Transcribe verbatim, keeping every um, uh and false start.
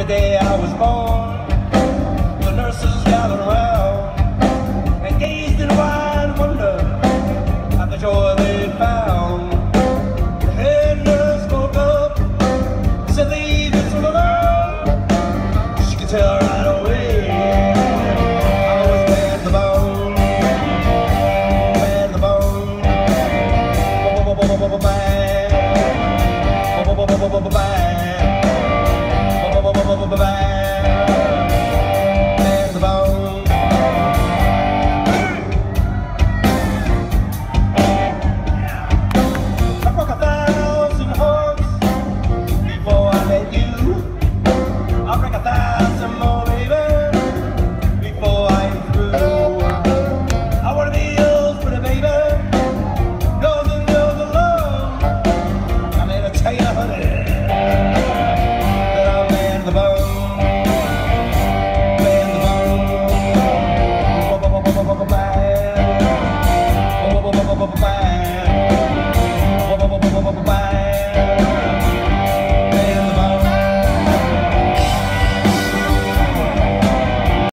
the day I was born, the nurses gathered around and gazed in wide wonder at the joy they found. The head nurse spoke up, said the baby's full of love. She could tell